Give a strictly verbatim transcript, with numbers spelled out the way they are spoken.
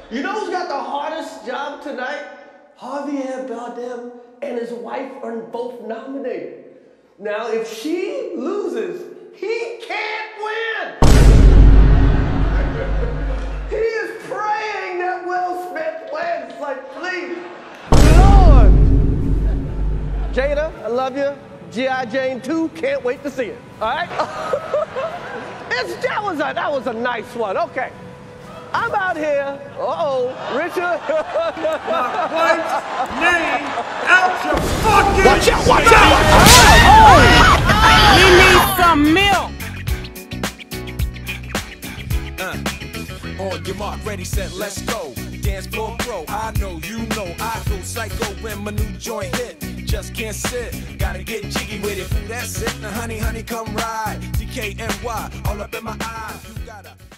You know who's got the hardest job tonight? Javier Bardem and his wife are both nominated. Now, if she loses, he can't win. He is praying that Will Smith wins. Like, please, Lord. Jada, I love you. G I. Jane two, can't wait to see it. All right? it's, that, was a, that was a nice one. Okay. I'm out here. Uh-oh, Richard. My wife's name out your fucking Watch out, watch out! We need some milk. Uh, on your mark, ready, set, let's go. Dance floor pro, I know, you know, I go psycho when my new joint hit. Just can't sit, gotta get jiggy with it. That's it, now honey, honey, come ride. D K N Y, all up in my eyes. You gotta.